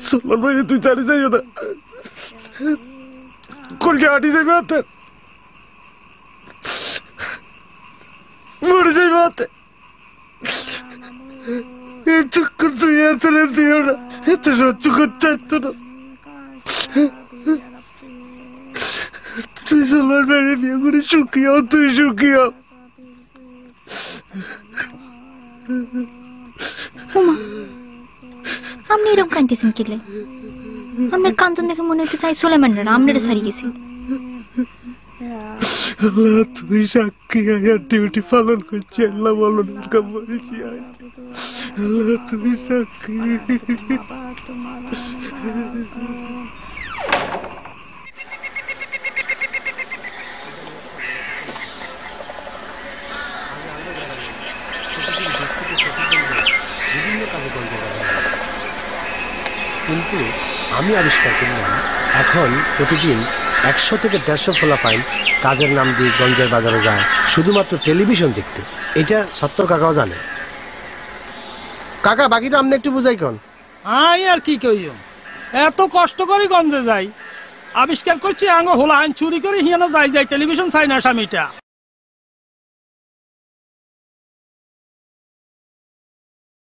Sulman ভাই তুই জানি যাইও না, কলকে হাঁটি যাইবে হাতে, মরে যাইবে হাতে। তুই এত দিও না, এত সহ্য করতে চাইতো না। তুই সুলমান ভাইয়ের বিয়ে করে সুখী হও, তুই সুখী হও। আপনি এরকম কাঁদতেছেন কিলে? আপনার কান্দন দেখে মনে হইতেছে আমি সুলাইমান না আপনারা সারি গেছি। আল্লাহ তুই সাক্ষী, আয়ার ডিউটি পালন করছি, আল্লাহ বলো না বলছি, আল্লাহ তুমি সাক্ষী। কিন্তু আমি আবিষ্কার করলাম এখন প্রতিদিন 100 থেকে 150 পোলাপাইন কাজের নাম দিয়ে গঞ্জের বাজারে যায় শুধুমাত্র টেলিভিশন দেখতে। এটা সত্তর কাকাও জানে। কাকা বাকিটা আপনি একটু বুঝাই কোন। আই আর কি কইও, এত কষ্ট করে গঞ্জে যাই, আবিষ্কার করছি আঙ্গ হোলা আইন চুরি করে হিয়ানো যাই টেলিভিশন চাই না স্বামীটা।